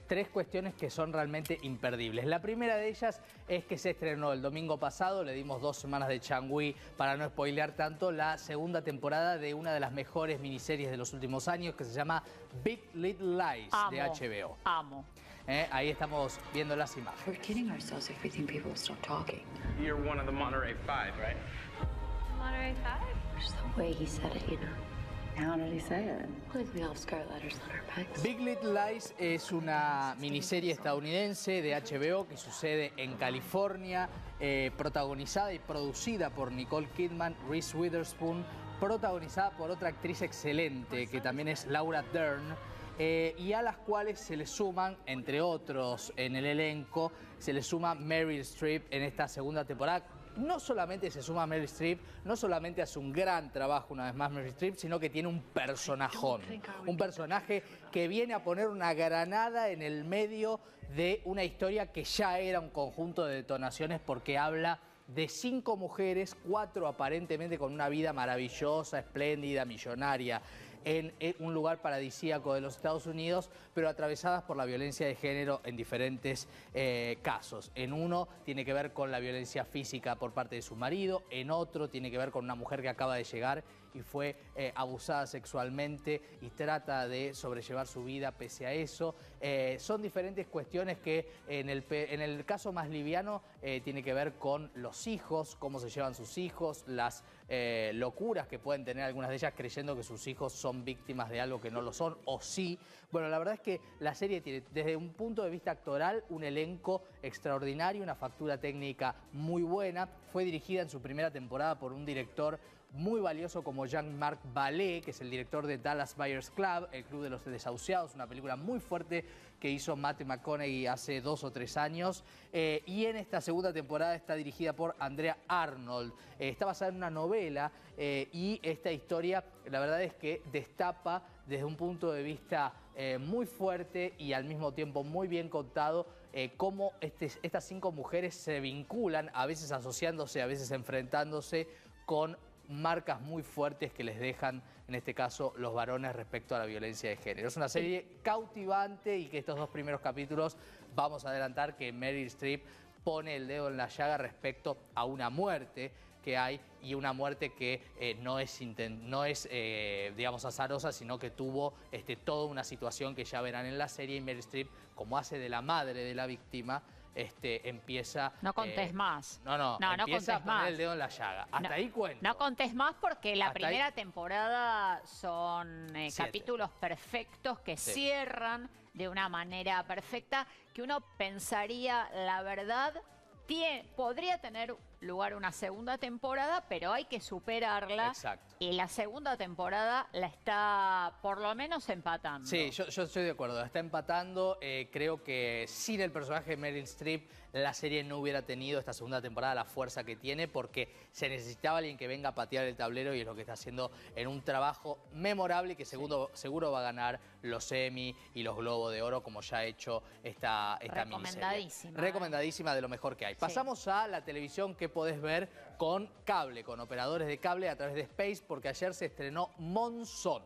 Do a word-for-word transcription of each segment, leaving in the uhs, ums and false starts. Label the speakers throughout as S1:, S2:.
S1: tres cuestiones que son realmente imperdibles. La primera de ellas es que se estrenó el domingo pasado, le dimos dos semanas de changüí para no spoilear tanto, la segunda temporada de una de las mejores miniseries de los últimos años que se llama Big Little Lies
S2: amo,
S1: de H B O.
S2: Amo.
S1: Eh, ahí estamos viendo las imágenes.
S3: We're kidding ourselves if we think people will stop talking.
S4: You're one of the Monterey Five, right?
S5: Monterey Five?
S3: Just the way he said it, you know.
S5: How did he say it?
S3: Like we all have scarlet letters on our backs.
S1: Big Little Lies es una miniserie estadounidense de H B O que sucede en California, eh, protagonizada y producida por Nicole Kidman, Reese Witherspoon, protagonizada por otra actriz excelente que también es Laura Dern, eh, y a las cuales se le suman, entre otros en el elenco, se le suma Meryl Streep en esta segunda temporada. No solamente se suma Meryl Streep, no solamente hace un gran trabajo una vez más Meryl Streep, sino que tiene un personajón. Un personaje que viene a poner una granada en el medio de una historia que ya era un conjunto de detonaciones porque habla de cinco mujeres, cuatro aparentemente con una vida maravillosa, espléndida, millonaria, en un lugar paradisíaco de los Estados Unidos, pero atravesadas por la violencia de género en diferentes eh, casos. En uno tiene que ver con la violencia física por parte de su marido, en otro tiene que ver con una mujer que acaba de llegar y fue eh, abusada sexualmente y trata de sobrellevar su vida pese a eso. Eh, son diferentes cuestiones que en el, en el caso más liviano eh, tiene que ver con los hijos, cómo se llevan sus hijos, las eh, locuras que pueden tener algunas de ellas creyendo que sus hijos son víctimas de algo que no lo son, o sí. Bueno, la verdad es que la serie tiene, desde un punto de vista actoral, un elenco extraordinario, una factura técnica muy buena. Fue dirigida en su primera temporada por un director muy valioso como Jean-Marc Vallée, que es el director de Dallas Buyers Club, el Club de los Desahuciados, una película muy fuerte que hizo Matthew McConaughey hace dos o tres años. Eh, y en esta segunda temporada está dirigida por Andrea Arnold. Eh, está basada en una novela eh, y esta historia, la verdad es que destapa desde un punto de vista eh, muy fuerte y al mismo tiempo muy bien contado eh, cómo este, estas cinco mujeres se vinculan, a veces asociándose, a veces enfrentándose con marcas muy fuertes que les dejan, en este caso, los varones respecto a la violencia de género. Es una serie cautivante y que estos dos primeros capítulos, vamos a adelantar que Meryl Streep pone el dedo en la llaga respecto a una muerte que hay y una muerte que eh, no es, no es eh, digamos, azarosa, sino que tuvo este, toda una situación que ya verán en la serie y Meryl Streep, como hace de la madre de la víctima, Este, empieza...
S2: No contés
S1: eh,
S2: más.
S1: No, no,
S2: no,
S1: empieza
S2: no
S1: a poner
S2: más.
S1: el dedo en la llaga. Hasta
S2: no,
S1: ahí cuento.
S2: No contés más porque la
S1: Hasta
S2: primera
S1: ahí...
S2: temporada son eh, capítulos perfectos que
S1: sí.
S2: cierran de una manera perfecta que uno pensaría, la verdad, tiene, podría tener lugar una segunda temporada, pero hay que superarla.
S1: Exacto.
S2: Y la segunda temporada la está por lo menos empatando.
S1: Sí, yo, yo estoy de acuerdo. La está empatando. Eh, creo que sin el personaje de Meryl Streep, la serie no hubiera tenido esta segunda temporada la fuerza que tiene, porque se necesitaba alguien que venga a patear el tablero y es lo que está haciendo en un trabajo memorable que seguro, sí. seguro va a ganar los Emmy y los Globos de Oro, como ya ha hecho esta, esta
S2: Recomendadísima.
S1: miniserie. Recomendadísima, de lo mejor que hay. Sí. Pasamos a la televisión que podés ver con cable, con operadores de cable a través de Space, porque ayer se estrenó Monzón.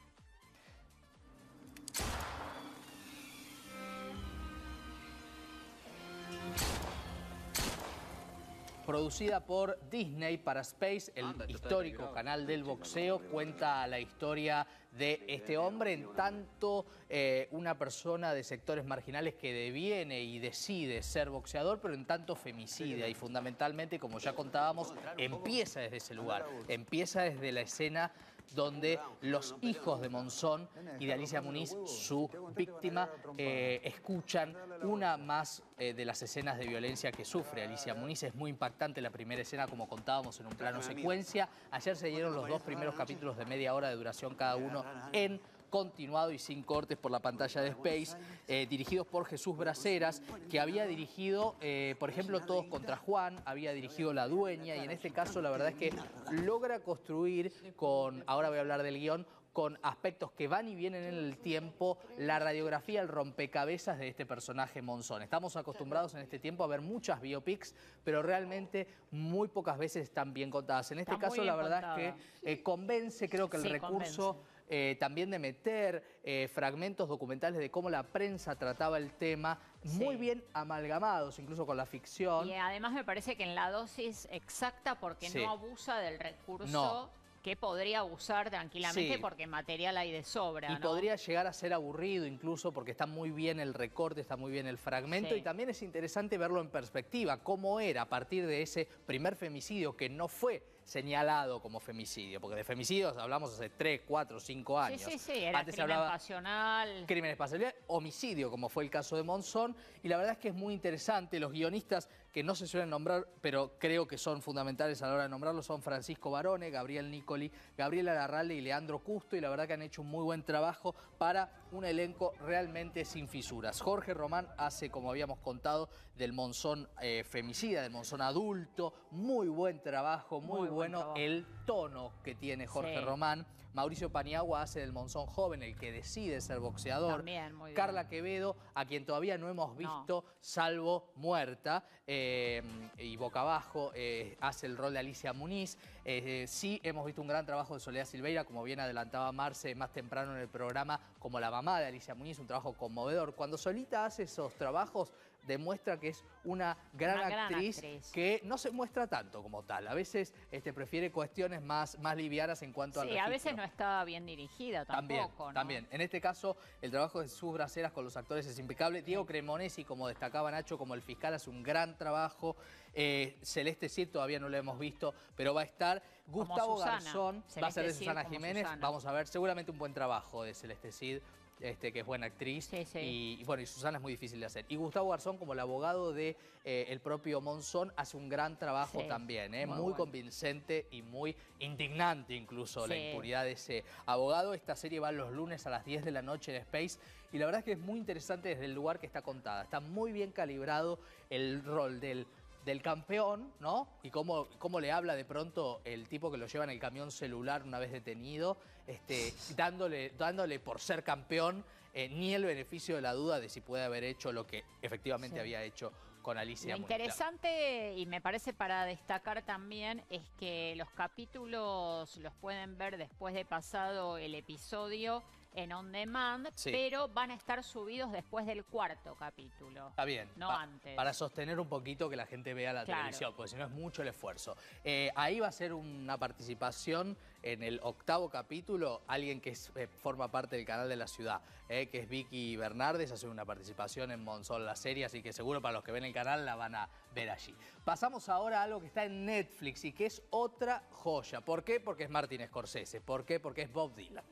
S1: Producida por Disney para Space, el histórico canal del boxeo, cuenta la historia de este hombre, en tanto eh, una persona de sectores marginales que deviene y decide ser boxeador, pero en tanto femicida y fundamentalmente, como ya contábamos, empieza desde ese lugar, empieza desde la escena donde los hijos de Monzón y de Alicia Muniz, su víctima, eh, escuchan una más eh, de las escenas de violencia que sufre Alicia Muniz. Es muy impactante la primera escena, como contábamos, en un plano secuencia. Ayer se dieron los dos primeros capítulos de media hora de duración cada uno en continuado y sin cortes por la pantalla de Space, eh, dirigidos por Jesús Braceras, que había dirigido, eh, por ejemplo, Todos contra Juan, había dirigido La Dueña, y en este caso la verdad es que logra construir con, ahora voy a hablar del guión, con aspectos que van y vienen en el tiempo, la radiografía, el rompecabezas de este personaje Monzón. Estamos acostumbrados en este tiempo a ver muchas biopics, pero realmente muy pocas veces están bien contadas. En este
S2: Está
S1: caso, la verdad
S2: contada.
S1: es que eh, convence, creo que el
S2: sí,
S1: recurso eh, también de meter eh, fragmentos documentales de cómo la prensa trataba el tema, muy
S2: Sí.
S1: bien amalgamados, incluso con la ficción.
S2: Y además me parece que en la dosis exacta, porque
S1: Sí.
S2: no abusa del recurso
S1: No.
S2: que podría usar tranquilamente,
S1: Sí.
S2: porque material hay de sobra,
S1: Y
S2: ¿no?
S1: podría llegar a ser aburrido incluso porque está muy bien el recorte, está muy bien el fragmento
S2: Sí.
S1: y también es interesante verlo en perspectiva, cómo era a partir de ese primer femicidio que no fue señalado como femicidio, porque de femicidios hablamos hace tres, cuatro, cinco años.
S2: Sí, sí, sí, era
S1: Antes se
S2: crimen
S1: hablaba
S2: pasional.
S1: crímenes pasionales, homicidio, como fue el caso de Monzón, y la verdad es que es muy interesante. Los guionistas que no se suelen nombrar, pero creo que son fundamentales a la hora de nombrarlos, son Francisco Barone, Gabriel Nicoli, Gabriela Larralde y Leandro Custo, y la verdad que han hecho un muy buen trabajo para un elenco realmente sin fisuras. Jorge Román hace, como habíamos contado, del Monzón eh, femicida, del Monzón adulto, muy buen trabajo, muy,
S2: Muy buen
S1: bueno
S2: trabajo.
S1: el tono que tiene Jorge
S2: Sí.
S1: Román. Mauricio Paniagua hace del Monzón joven, el que decide ser boxeador.
S2: También, muy bien.
S1: Carla Quevedo, a quien todavía no hemos visto, salvo muerta, eh, y boca abajo, eh, hace el rol de Alicia Muniz. Eh, sí hemos visto un gran trabajo de Soledad Silveira, como bien adelantaba Marce más temprano en el programa, como la mamá de Alicia Muniz, un trabajo conmovedor. Cuando Solita hace esos trabajos, demuestra que es una gran,
S2: Una gran
S1: actriz,
S2: actriz.
S1: que no se muestra tanto como tal. A veces este, prefiere cuestiones más, más livianas en cuanto al
S2: Sí, a
S1: registro.
S2: veces no está bien dirigida
S1: También,
S2: tampoco, ¿no?
S1: también. En este caso, el trabajo de sus braceras con los actores es impecable. Diego Cremonesi, como destacaba Nacho, como el fiscal, hace un gran trabajo. Eh, Celeste Cid todavía no lo hemos visto, pero va a estar.
S2: Como
S1: Gustavo
S2: Susana.
S1: Garzón va a ser de
S2: Celeste Cid
S1: Susana
S2: como
S1: Jiménez.
S2: Susana.
S1: Vamos a ver, seguramente un buen trabajo de Celeste Cid. Este, que es buena actriz,
S2: Sí, sí.
S1: Y, y bueno, y Susana es muy difícil de hacer. Y Gustavo Garzón, como el abogado de eh, el propio Monzón, hace un gran trabajo
S2: Sí,
S1: también, ¿eh?
S2: muy
S1: muy,
S2: bueno.
S1: convincente y muy indignante incluso la
S2: Sí.
S1: impunidad de ese abogado. Esta serie va los lunes a las diez de la noche en Space y la verdad es que es muy interesante desde el lugar que está contada. Está muy bien calibrado el rol del... del campeón, ¿no? Y cómo, cómo le habla de pronto el tipo que lo lleva en el camión celular una vez detenido, este, dándole, dándole por ser campeón eh, ni el beneficio de la duda de si puede haber hecho lo que efectivamente
S2: Sí.
S1: había hecho con Alicia
S2: Lo
S1: Muniz.
S2: interesante, y me parece para destacar también, es que los capítulos los pueden ver después de pasado el episodio en On Demand,
S1: Sí.
S2: pero van a estar subidos después del cuarto capítulo.
S1: Está bien,
S2: No
S1: pa-
S2: antes.
S1: para sostener un poquito que la gente vea la
S2: Claro.
S1: televisión, porque si no es mucho el esfuerzo. Eh, ahí va a ser una participación en el octavo capítulo, alguien que es, eh, forma parte del canal de la ciudad, eh, que es Vicky Bernardes, hace una participación en Monzón la serie, así que seguro para los que ven el canal la van a ver allí. Pasamos ahora a algo que está en Netflix y que es otra joya. ¿Por qué? Porque es Martin Scorsese. ¿Por qué? Porque es Bob Dylan.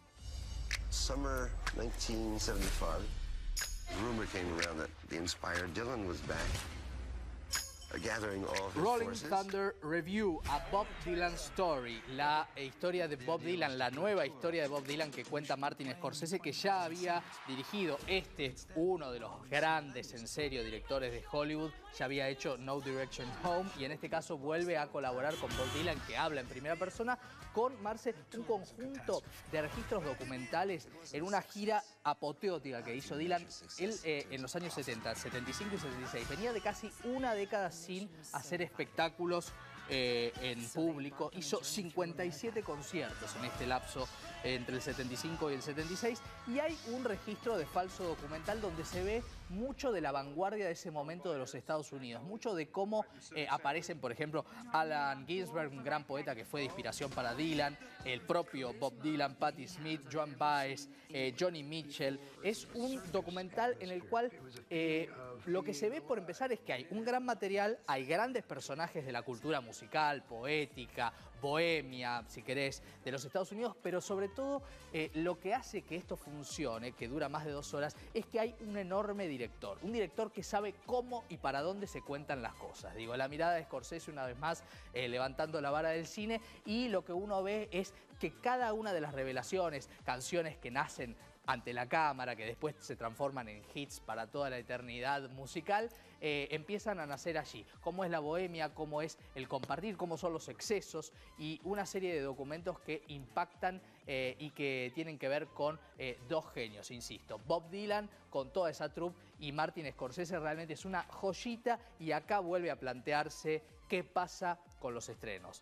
S6: Summer nineteen seventy-five, a rumor came around that the inspired Dylan was back, uh, gathering all of his
S1: Rolling
S6: forces.
S1: Thunder Review, a Bob Dylan Story, la historia de Bob Dylan, la nueva historia de Bob Dylan que cuenta Martin Scorsese, que ya había dirigido. Este es uno de los grandes, en serio, directores de Hollywood. Ya había hecho No Direction Home y en este caso vuelve a colaborar con Bob Dylan, que habla en primera persona, con Marce, un conjunto de registros documentales en una gira apoteótica que hizo Dylan él, eh, en los años setenta, setenta y cinco y setenta y seis. Venía de casi una década sin hacer espectáculos eh, en público. Hizo cincuenta y siete conciertos en este lapso eh, entre el setenta y cinco y el setenta y seis. Y hay un registro de falso documental donde se ve mucho de la vanguardia de ese momento de los Estados Unidos. Mucho de cómo eh, aparecen, por ejemplo, Allen Ginsberg, un gran poeta que fue de inspiración para Dylan, el propio Bob Dylan, Patti Smith, Joan Baez, eh, Johnny Mitchell. Es un documental en el cual eh, lo que se ve por empezar es que hay un gran material, hay grandes personajes de la cultura musical, poética, bohemia, si querés, de los Estados Unidos, pero sobre todo eh, lo que hace que esto funcione, que dura más de dos horas, es que hay un enorme director, un director que sabe cómo y para dónde se cuentan las cosas. Digo, la mirada de Scorsese una vez más eh, levantando la vara del cine, y lo que uno ve es que cada una de las revelaciones, canciones que nacen ante la cámara, que después se transforman en hits para toda la eternidad musical, eh, empiezan a nacer allí. Cómo es la bohemia, cómo es el compartir, cómo son los excesos, y una serie de documentos que impactan eh, y que tienen que ver con eh, dos genios, insisto. Bob Dylan con toda esa troupe y Martin Scorsese. Realmente es una joyita, y acá vuelve a plantearse qué pasa con los estrenos.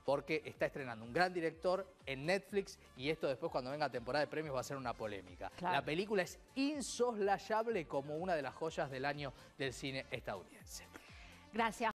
S1: porque está estrenando un gran director en Netflix y esto después cuando venga temporada de premios va a ser una polémica.
S2: Claro.
S1: La película es insoslayable como una de las joyas del año del cine estadounidense.
S2: Gracias.